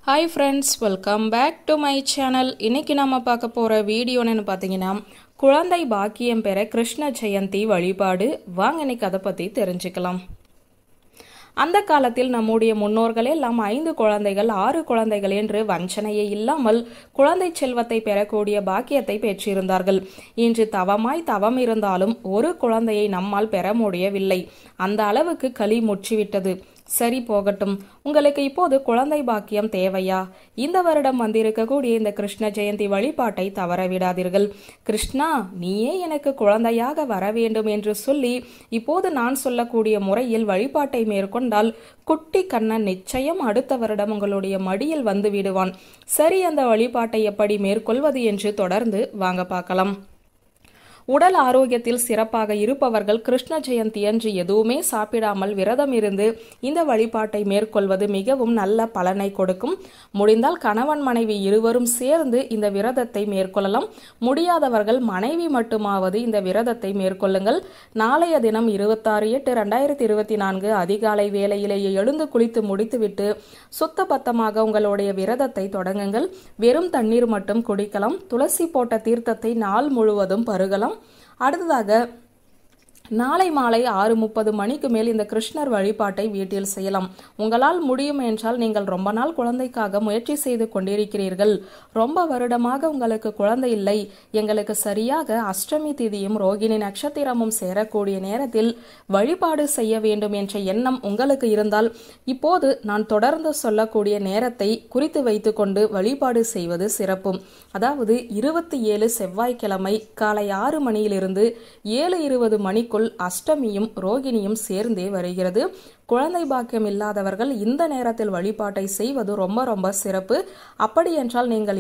Hi friends, welcome back to my channel. இன்னைக்கு நாம பார்க்க போற வீடியோ என்னன்னு பாத்தீங்கன்னா குழந்தை பாக்கியம் பெற கிருஷ்ண ஜெயந்தி வழிபாடு. வாங்க இன்னைக்கு அதை பத்தி தெரிஞ்சுக்கலாம். அந்த காலத்தில் நம்முடைய முன்னோர்களே எல்லாம் 5 குழந்தைகள் 6 குழந்தைகள் என்று வஞ்சனையே இல்லாமல் குழந்தை செல்வத்தை பெறக்கூடிய பாக்கியத்தை பெற்றிருந்தார்கள். இன்று தவமாய் தவம் இருந்தாலும் ஒரு குழந்தையை நம்மால் பெற முடியவில்லை. அந்த அளவுக்கு களி முற்றிவிட்டது. சரி போகட்டும், உங்களுக்கு இப்போது குழந்தை பாக்கியம் தேவையா? இந்த வருடம் வந்திருக்கக்கூடிய இந்த கிருஷ்ண ஜெயந்தி வழிபாட்டை தவறவிடாதீர்கள். கிருஷ்ணா, நீயே எனக்கு குழந்தையாக வர வேண்டும் என்று சொல்லி இப்போது நான் சொல்லக்கூடிய முறையில் வழிபாட்டை மேற்கொண்டால் குட்டி கண்ணன் நிச்சயம் அடுத்த வருடம் உங்களுடைய மடியில் வந்து விடுவான். சரி, அந்த வழிபாட்டை எப்படி மேற்கொள்வது என்று தொடர்ந்து வாங்க பார்க்கலாம். உடல் ஆரோக்கியத்தில் சிறப்பாக இருப்பவர்கள் கிருஷ்ண ஜெயந்தி அன்று எதுவுமே சாப்பிடாமல் விரதம் இருந்து இந்த வழிபாட்டை மேற்கொள்வது மிகவும் நல்ல பலனை கொடுக்கும். முடிந்தால் கணவன் மனைவி இருவரும் சேர்ந்து இந்த விரதத்தை மேற்கொள்ளலாம். முடியாதவர்கள் மனைவி மட்டுமாவது இந்த விரதத்தை மேற்கொள்ளுங்கள். நாளைய தினம் 26/8/2024 அதிகாலை வேளையிலேயே எழுந்து குளித்து முடித்துவிட்டு சுத்தபத்தமாக உங்களுடைய விரதத்தை தொடங்குங்கள். வெறும் தண்ணீர் மட்டும் குடிக்கலாம். துளசி போட்ட தீர்த்தத்தை நாள் முழுவதும் பருகலாம். அடுத்ததாக நாளை மாலை 6:30 மணிக்கு மேல் இந்த கிருஷ்ணர் வழிபாட்டை வீட்டில் செய்யலாம். உங்களால் முடியும் என்றால் நீங்கள் ரொம்ப நாள் குழந்தைக்காக முயற்சி செய்து கொண்டிருக்கிறீர்கள், ரொம்ப வருடமாக உங்களுக்கு குழந்தை இல்லை, எங்களுக்கு சரியாக அஷ்டமி திதியும் ரோகிணி நட்சத்திரமும் சேரக்கூடிய நேரத்தில் வழிபாடு செய்ய வேண்டும் என்ற எண்ணம் உங்களுக்கு இருந்தால் இப்போது நான் தொடர்ந்து சொல்லக்கூடிய நேரத்தை குறித்து வைத்து கொண்டு வழிபாடு செய்வது சிறப்பு. அதாவது 27 செவ்வாய்க்கிழமை காலை 6 மணியிலிருந்து 7:20 மணிக்குள் அஷ்டமியும் ரோகிணியும் சேர்ந்தே வருகிறது. குழந்தை பாக்கியம் இல்லாதவர்கள் இந்த நேரத்தில் வழிபாட்டை செய்வது ரொம்ப ரொம்ப சிறப்பு. அப்படி என்றால் நீங்கள்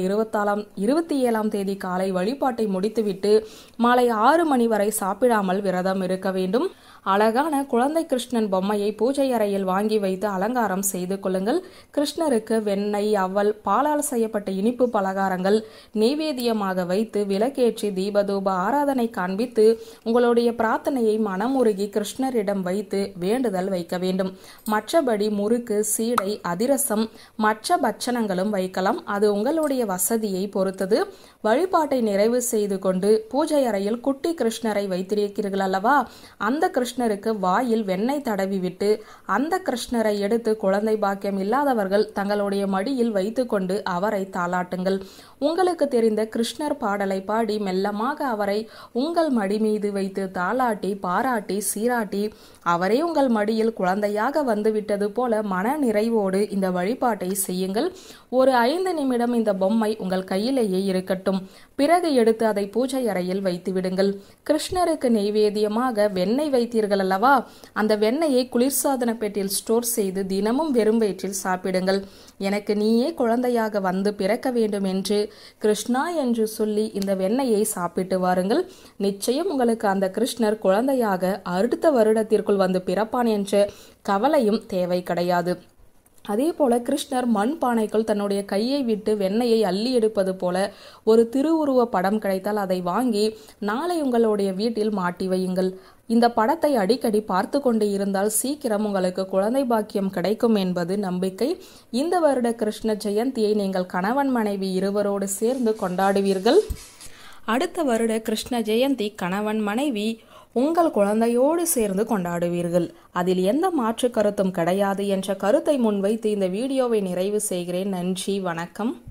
27ஆம் தேதி காலை வழிபாட்டை முடித்துவிட்டு மாலை 6 மணி வரை சாப்பிடாமல் விரதம் இருக்க வேண்டும். அழகான குழந்தை கிருஷ்ணன் பொம்மையை பூஜை அறையில் வாங்கி வைத்து அலங்காரம் செய்து கொள்ளுங்கள். கிருஷ்ணருக்கு வெண்ணெய், அவல், பாலால் செய்யப்பட்ட இனிப்பு பலகாரங்கள் நெய்வேத்தியமாக வைத்து விளக்கேற்றி தீபதூப ஆராதனை காண்பித்து உங்களுடைய பிரார்த்தனையை மனமுருகி கிருஷ்ணரிடம் வைத்து வேண்டுதல் வைக்க வேண்டும். மற்றபடி முறுக்கு, சீடை, அதிரசம், மற்ற பட்சணங்களும் வைக்கலாம். அது உங்களுடைய வசதியை பொறுத்தது. வழிபாட்டை நிறைவு செய்து கொண்டு பூஜை அறையில் குட்டி கிருஷ்ணரை வைத்திருக்கிறீர்கள் அல்லவா, அந்த கிருஷ்ணருக்கு வாயில் வெண்ணெய் தடவி விட்டு அந்த கிருஷ்ணரை எடுத்து குழந்தை பாக்கியம் இல்லாதவர்கள் தங்களுடைய மடியில் வைத்து கொண்டு அவரை தாளாட்டுங்கள். உங்களுக்கு தெரிந்த கிருஷ்ணர் பாடலை பாடி மெல்லமாக அவரை உங்கள் மடி மீது வைத்து தாளாட்டி பாராட்டி சீராட்டி அவரே உங்கள் மடியில் குழந்தையாக வந்துவிட்டது போல மன நிறைவோடு இந்த வழிபாட்டை செய்யுங்கள். ஒரு 5 நிமிடம் இந்த பொம்மை உங்கள் கையிலேயே இருக்கட்டும். பிறகு எடுத்து அதை பூஜை அறையில் வைத்து விடுங்கள். கிருஷ்ணருக்கு நெய்வேத்தியமாக வெண்ணெய் வைத்தீர்கள் அல்லவா, அந்த வெண்ணெயை குளிர்சாதன பெட்டியில் ஸ்டோர் செய்து தினமும் வெறும் வயிற்றில் சாப்பிடுங்கள். எனக்கு நீயே குழந்தையாக வந்து பிறக்க வேண்டும் என்று கிருஷ்ணா என்று சொல்லி இந்த வெண்ணெயை சாப்பிட்டு வாருங்கள். நிச்சயம் உங்களுக்கு அந்த கிருஷ்ணர் குழந்தையாக அடுத்த வருடத்திற்குள் வந்து பிறப்பான் என்ற கவலையும் தேவை கிடையாது. அதே போல கிருஷ்ணர் மண் பானைக்குள் தன்னுடைய கையை விட்டு வெண்ணெயை அள்ளி எடுப்பது போல ஒரு திருவுருவ படம் கிடைத்தால் அதை வாங்கி நாளை உங்களுடைய வீட்டில் மாட்டி வையுங்கள். இந்த படத்தை அடிக்கடி பார்த்து கொண்டு இருந்தால் சீக்கிரம் உங்களுக்கு குழந்தை பாக்கியம் கிடைக்கும் என்பது நம்பிக்கை. இந்த வருட கிருஷ்ண ஜெயந்தியை நீங்கள் கணவன் மனைவி இருவரோடு சேர்ந்து கொண்டாடுவீர்கள். அடுத்த வருட கிருஷ்ண ஜெயந்தி கணவன் மனைவி உங்கள் குழந்தையோடு சேர்ந்து கொண்டாடுவீர்கள். அதில் எந்த மாற்று கருத்தும் கிடையாது என்ற கருத்தை முன்வைத்து இந்த வீடியோவை நிறைவு செய்கிறேன். நன்றி, வணக்கம்.